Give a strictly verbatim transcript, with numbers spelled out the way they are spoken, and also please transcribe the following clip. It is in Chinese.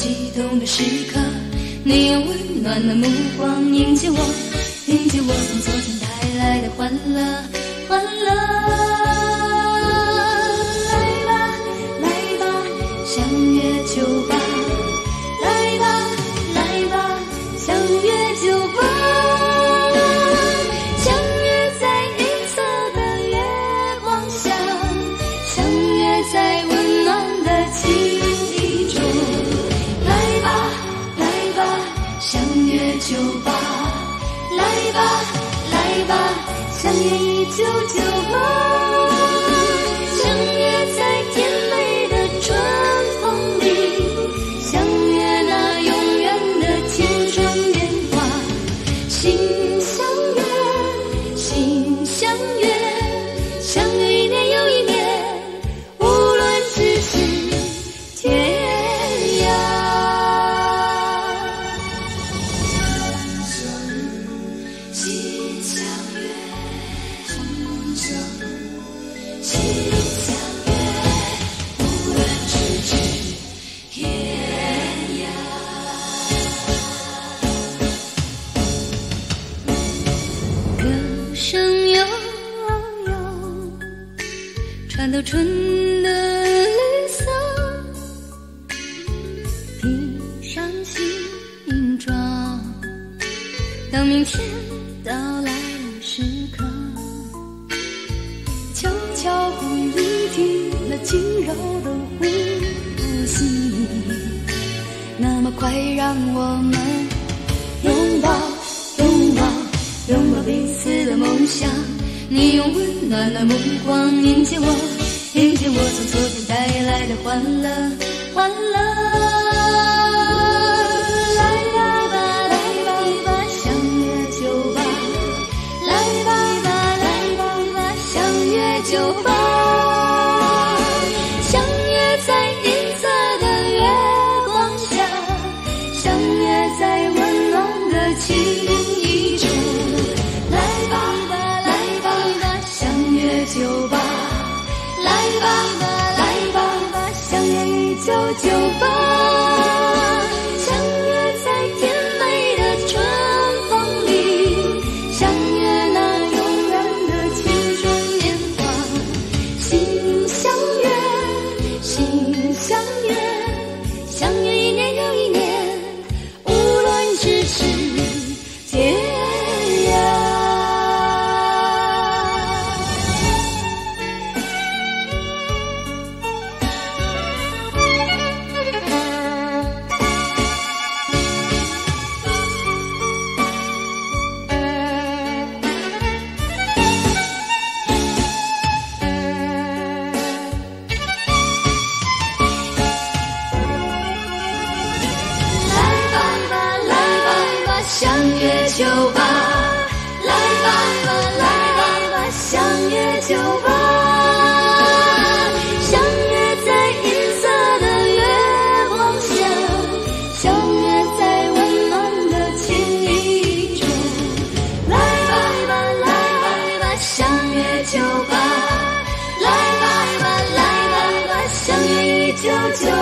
激动的时刻，你用温暖的目光迎接我，迎接我从昨天带来的欢乐，欢乐。来吧，来吧，相约酒吧。来吧，来吧，相约酒吧。相约在银色的月光下，相约在温暖的情意中。来吧，来吧，相约酒吧。来吧，来吧，相约一九九八。相约在甜美的春风里，相约那永远的青春年华。心相约，心相约，相约一年又一年，无论咫尺天涯。心相约，心相约，心相约，无论咫尺天涯。歌声悠悠，穿透春的绿色，披上新装，当明天到来的时刻，悄悄呼吸那轻柔的呼吸，那么快让我们拥抱拥抱拥抱彼此的梦想。你用温暖的目光迎接我，迎接我从昨天带来的欢乐，欢乐。来吧，来吧，相约酒吧。来吧，来吧，相约酒吧。相约在银色的月光下，相约在温暖的情意中。来吧，来吧，相约酒吧。来吧，来吧，相约一九九八。相约在甜美的春风里，相约那永远的青春年华。心相约，心相约，相约一年又一年，无论咫尺天涯。相约酒吧，来吧，来吧，相约酒吧。相约在银色的月光下，相约在温暖的情意中。来吧，来吧，相约酒吧。来吧，来吧，相约一九九